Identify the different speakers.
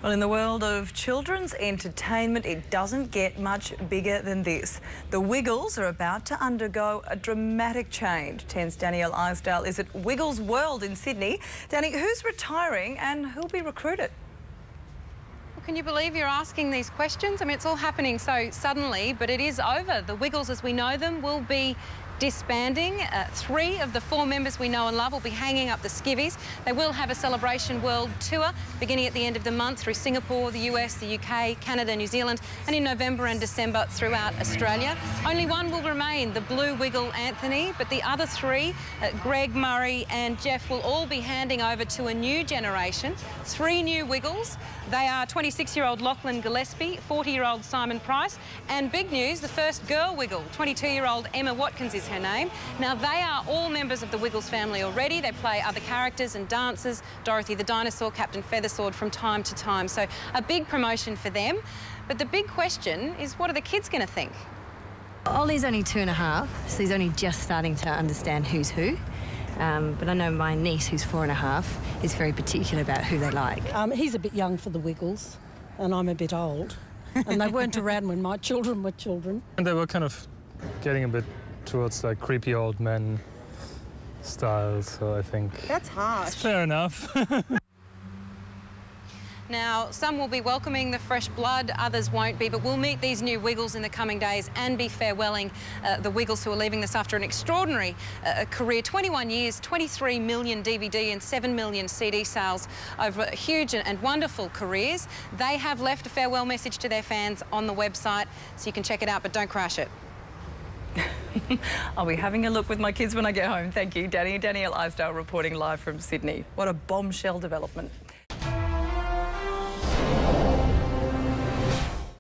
Speaker 1: Well, in the world of children's entertainment, it doesn't get much bigger than this. The Wiggles are about to undergo a dramatic change. 10's Danielle Isdale is at Wiggles World in Sydney. Danny, who's retiring and who'll be recruited?
Speaker 2: Well, can you believe you're asking these questions? I mean, it's all happening so suddenly, but it is over. The Wiggles, as we know them, will be disbanding. 3 of the 4 members we know and love will be hanging up the skivvies. They will have a Celebration World Tour beginning at the end of the month through Singapore, the US, the UK, Canada, New Zealand, and in November and December throughout Australia. Only one will remain, the Blue Wiggle Anthony, but the other 3, Greg, Murray and Jeff, will all be handing over to a new generation. 3 new Wiggles. They are 26-year-old Lachlan Gillespie, 40-year-old Simon Price, and big news, the first girl Wiggle, 22-year-old Emma Watkins is her name. Now, they are all members of the Wiggles family already. They play other characters and dancers, Dorothy the Dinosaur, Captain Feathersword from time to time. So a big promotion for them. But the big question is, what are the kids going to think?
Speaker 3: Ollie's only 2.5, so he's only just starting to understand who's who. But I know my niece, who's 4.5, is very particular about who they like.
Speaker 4: He's a bit young for the Wiggles, and I'm a bit old. And they weren't around when my children were children.
Speaker 5: And they were kind of getting a bit towards like creepy old men style, so I think
Speaker 2: That's harsh.
Speaker 5: it's fair enough.
Speaker 2: Now, some will be welcoming the fresh blood, others won't be, but we'll meet these new Wiggles in the coming days and be farewelling the Wiggles who are leaving this after an extraordinary career. 21 years, 23 million DVD and 7 million CD sales over huge and wonderful careers. They have left a farewell message to their fans on the website, so you can check it out, but don't crash it.
Speaker 1: I'll be having a look with my kids when I get home. Thank you, Danny. Danielle Isdale reporting live from Sydney. What a bombshell development.